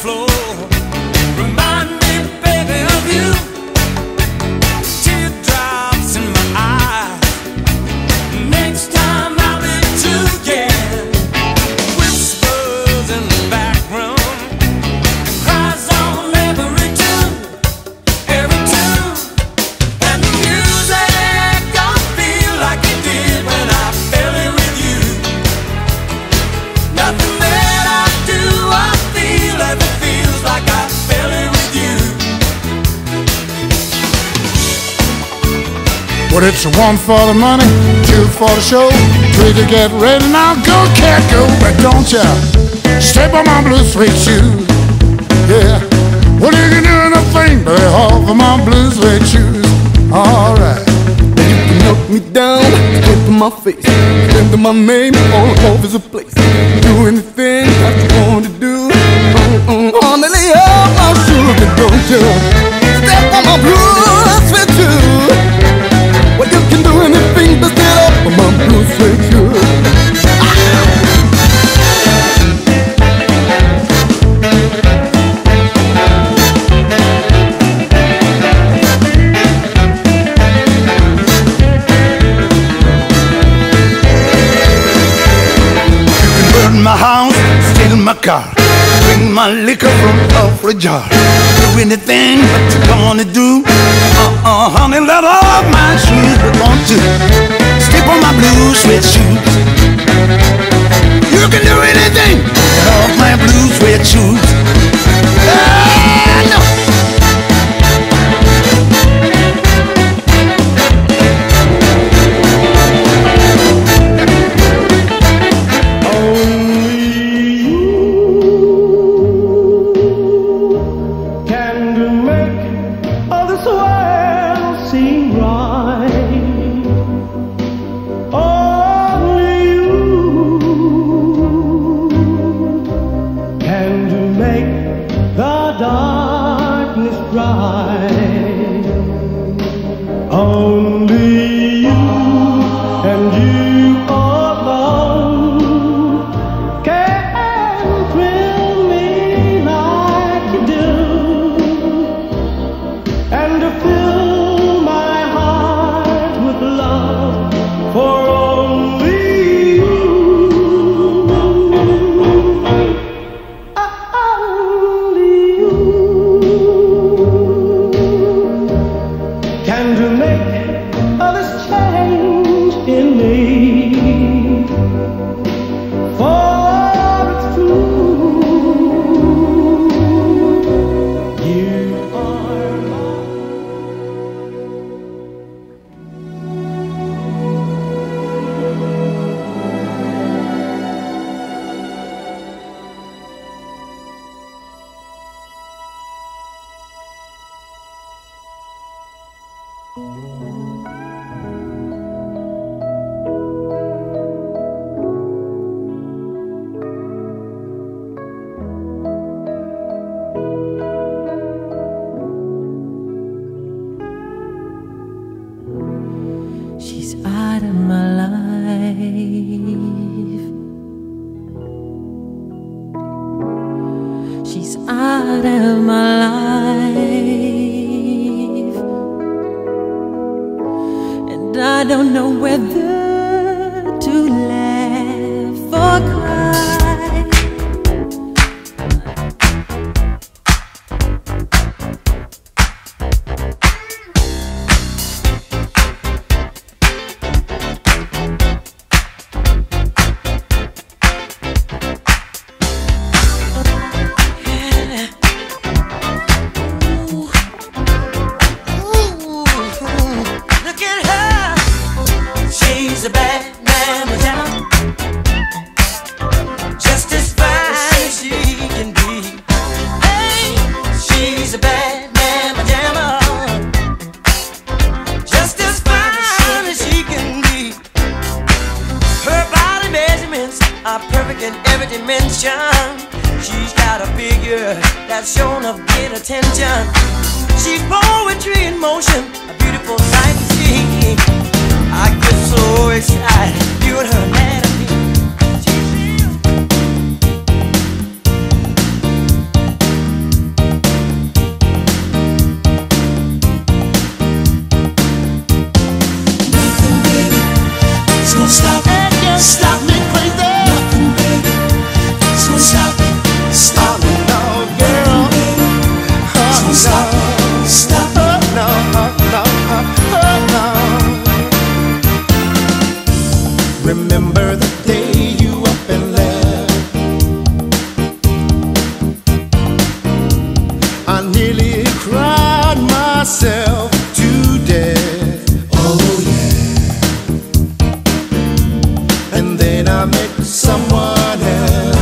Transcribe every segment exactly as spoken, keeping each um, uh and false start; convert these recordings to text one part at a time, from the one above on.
floor. Remind me, baby, of you. Teardrops in my eyes. Next time I'll be too, yeah. Whispers in the back room. And cries on every tune, every tune. And the music don't feel like it did when I fell in with you. Nothing that I do or feel ever feels like I fell in with you. Well, it's one for the money, two for the show, three to get ready. Now go, cat, go, but don't ya step on my blue suede shoes. Yeah, well, you can do anything but all for my blue suede shoes. All right. You can knock me down, spit in my face, spit my name all over the place. Do anything that you want to do. Mm-mm, honey, lay off my sugar, don't you step on my blue suede shoes. Well, you can do anything but stand up on my blue suede shoes. My house, steal my car, bring my liquor from off a jar. Do anything that you gonna do. Uh-uh, honey, let off my shoes, but won't you step on my blue suede shoes. You can do anything, let off my blue suede shoes. Ah, no. She's poetry in motion, a beautiful sight to see. I get so excited, viewing her anatomy. I nearly cried myself to death. Oh yeah. And then I met someone else.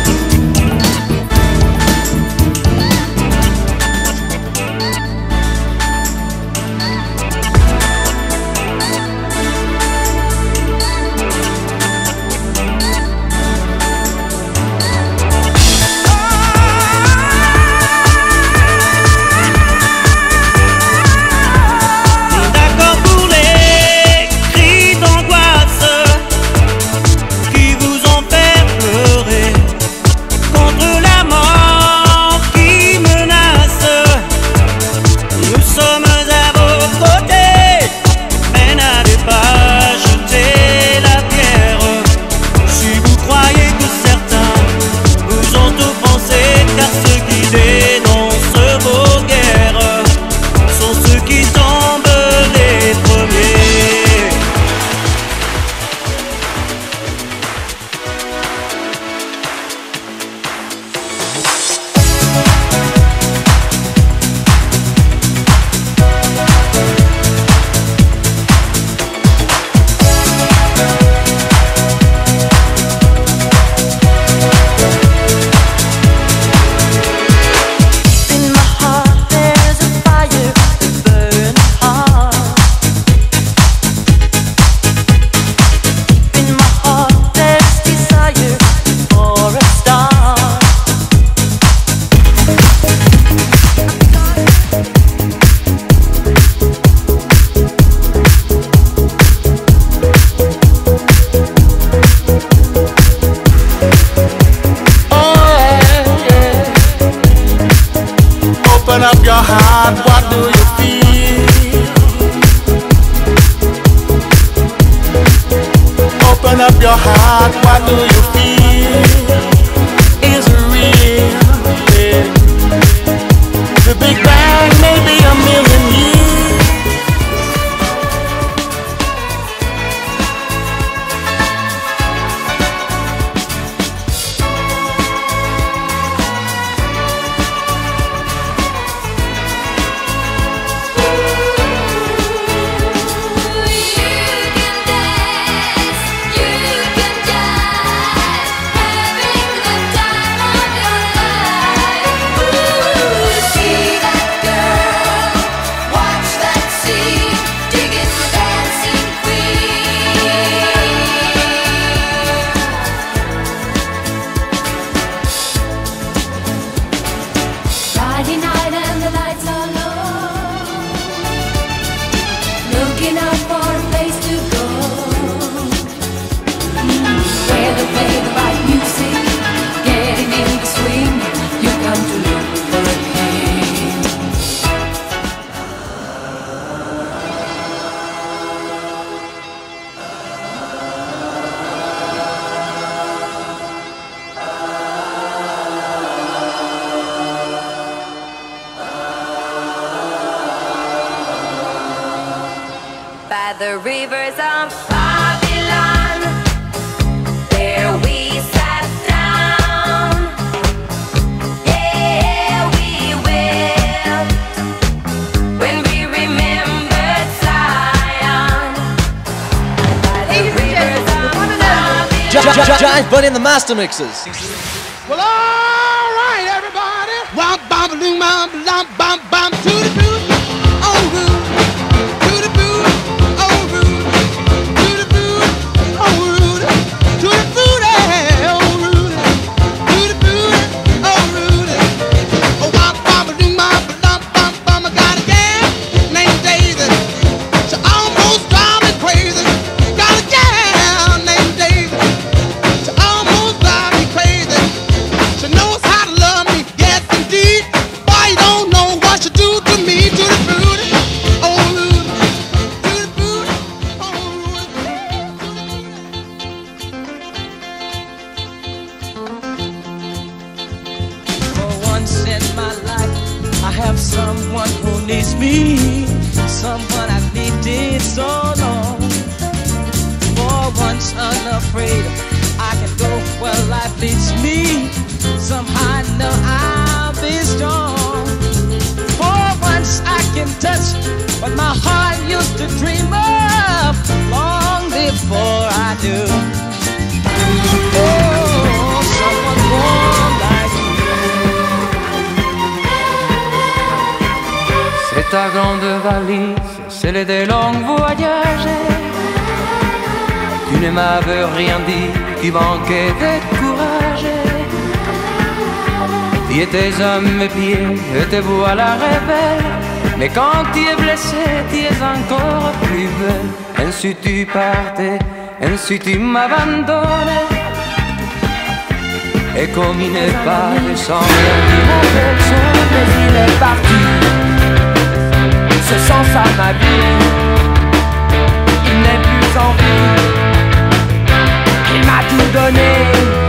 Open up your heart, what do you feel? Open up your heart, what do you feel? Is it real? Yeah. The Big Bang may be a million years. The rivers of Babylon, there we sat down. Yeah, we will, when we remembered Zion. By the rivers of Babylon. Giant Bunny and the Master Mixers. Well, all right, everybody. Womp bom loom bom bom bom bom to the boot. Oh, boot. To the boot. Oh, boot. To the boot. Oh, Rudy. To the boot. Oh, Rudy. To the boot. Oh, Rudy. Oh, womp bom loom bom bom bom bom. I got a gal named Daisy. She almost drives me crazy. Got a gal named Daisy. She almost drives me crazy. She knows how to love me, yes indeed. Boy, you don't know what she do to me, to the booty, oh Rudy, to the booty, oh For once in my life, I have someone who needs me, someone I've needed so long. For once unafraid, I can go where life leads me. Somehow I know I'll be strong. ta grande valise, celle des longs voyages. Tu ne m'avais rien dit, tu manquais de courage. Tu étais à mes pieds, et te voilà rebelle. Mais quand tu es blessé, tu es encore plus belle. Ainsi tu partais, ainsi tu m'abandonnais. Et comme il n'est pas de sang, tu m'appelles son, mais il est parti. Ce sens à ma vie, il n'est plus en vie. Il m'a tout donné.